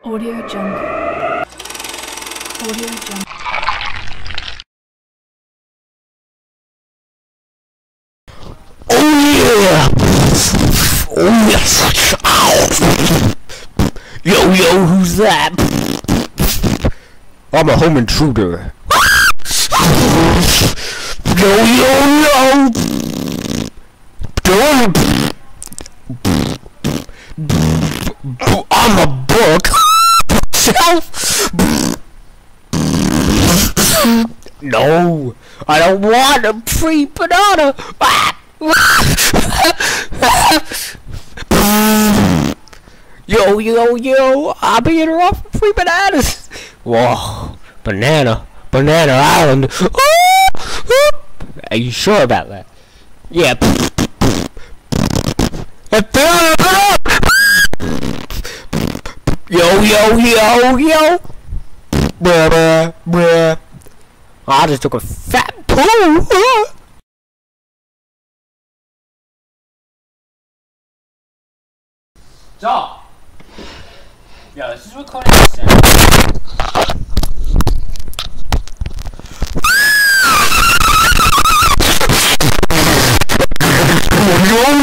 Audio Jungle. Audio Jungle. Oh yeah! Oh yes! Ow. Yo, who's that? I'm a home intruder. Yo! I'm a book. No, I don't want a free banana. Yo, I'll be interrupting free bananas. Whoa, banana island. Are you sure about that? Yeah. Yo. Bruh. I just took a fat poo. Stop! Yo, this is recording the sound. Yo,